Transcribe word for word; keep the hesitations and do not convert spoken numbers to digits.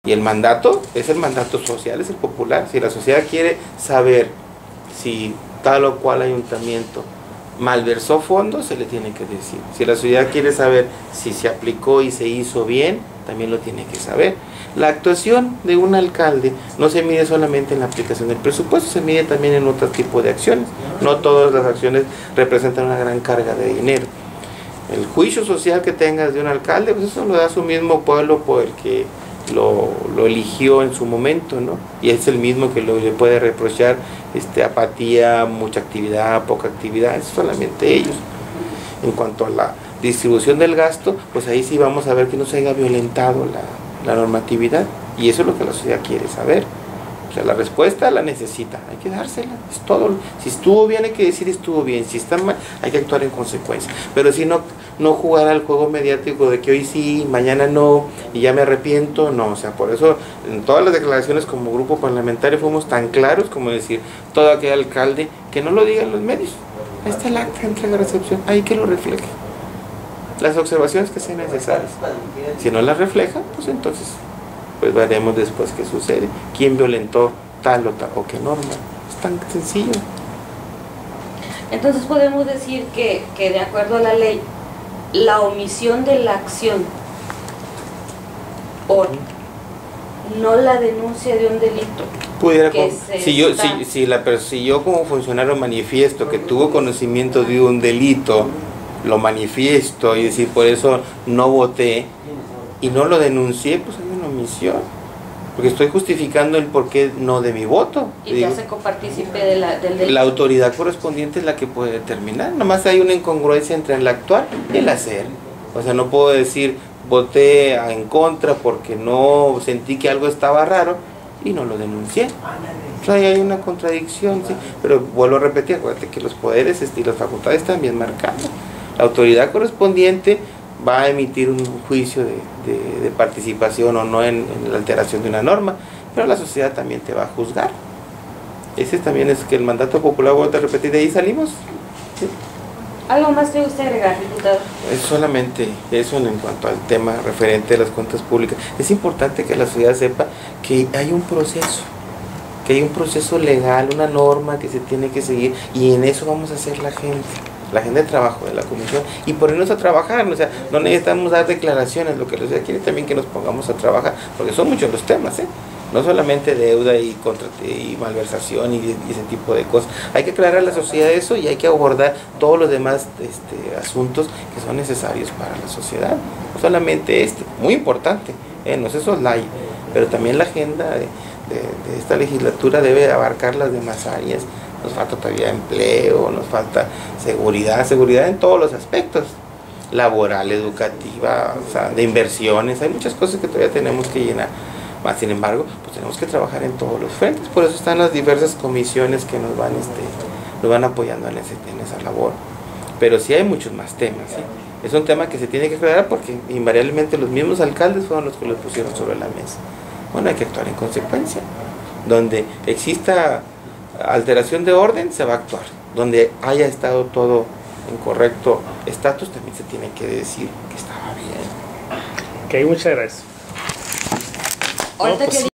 Y el mandato es el mandato social, es el popular. Si la sociedad quiere saber si tal o cual ayuntamiento malversó fondos, se le tiene que decir. Si la sociedad quiere saber si se aplicó y se hizo bien, también lo tiene que saber. La actuación de un alcalde no se mide solamente en la aplicación del presupuesto, se mide también en otro tipo de acciones. No todas las acciones representan una gran carga de dinero. El juicio social que tengas de un alcalde, pues eso lo da su mismo pueblo por el que lo, lo eligió en su momento, ¿no? Y es el mismo que lo, le puede reprochar este, apatía, mucha actividad, poca actividad, es solamente ellos. En cuanto a la distribución del gasto, pues ahí sí vamos a ver que no se haya violentado la, la normatividad, y eso es lo que la sociedad quiere saber. O sea, la respuesta la necesita, hay que dársela, es todo. Si estuvo bien hay que decir estuvo bien, si está mal hay que actuar en consecuencia, pero si no, no jugar al juego mediático de que hoy sí, mañana no, y ya me arrepiento, no. O sea, por eso en todas las declaraciones como grupo parlamentario fuimos tan claros como decir, todo aquel alcalde que no lo diga en los medios, ahí está el acta de entrega-recepción, ahí que lo refleje, las observaciones que sean necesarias. Si no las refleja, pues entonces pues veremos después qué sucede, quién violentó tal o tal o qué norma. Es tan sencillo. Entonces podemos decir que, que de acuerdo a la ley, la omisión de la acción o no la denuncia de un delito pudiera que con, si yo si, si la si yo como funcionario manifiesto que tuvo conocimiento de un delito, lo manifiesto y decir por eso no voté y no lo denuncié, pues hay una omisión, porque estoy justificando el porqué no de mi voto. Y te hace copartícipe de la, del delito. La autoridad correspondiente es la que puede determinar. Nomás hay una incongruencia entre el actuar y el hacer. O sea, no puedo decir voté en contra porque no sentí que algo estaba raro y no lo denuncié. O sea, ahí hay una contradicción, ¿sí? Pero vuelvo a repetir, acuérdate que los poderes y las facultades están bien marcados. La autoridad correspondiente va a emitir un juicio de, de, de participación o no en, en la alteración de una norma, pero la sociedad también te va a juzgar. Ese también es que el mandato popular, vuelvo a repetir, de ahí salimos. ¿Sí? ¿Algo más que usted agregar, diputado? Es solamente eso en cuanto al tema referente a las cuentas públicas. Es importante que la sociedad sepa que hay un proceso, que hay un proceso legal, una norma que se tiene que seguir, y en eso vamos a hacer la gente. La agenda de trabajo de la comisión y ponernos a trabajar. O sea, no necesitamos dar declaraciones, lo que la sociedad quiere también que nos pongamos a trabajar, porque son muchos los temas, ¿eh? No solamente deuda y, contra, y malversación y, y ese tipo de cosas. Hay que aclarar a la sociedad eso y hay que abordar todos los demás este, asuntos que son necesarios para la sociedad. No solamente este, muy importante, ¿eh? No es soslayo, pero también la agenda de, de, de esta legislatura debe abarcar las demás áreas. Nos falta todavía empleo, nos falta seguridad, seguridad en todos los aspectos, laboral, educativa, o sea, de inversiones, hay muchas cosas que todavía tenemos que llenar. Más sin embargo, pues tenemos que trabajar en todos los frentes, por eso están las diversas comisiones que nos van, este, nos van apoyando en, ese, en esa labor. Pero sí hay muchos más temas, ¿sí? Es un tema que se tiene que aclarar porque invariablemente los mismos alcaldes fueron los que lo pusieron sobre la mesa. Bueno, hay que actuar en consecuencia. Donde exista alteración de orden, se va a actuar. Donde haya estado todo en correcto estatus, también se tiene que decir que estaba bien. Ok, muchas gracias. Ahorita que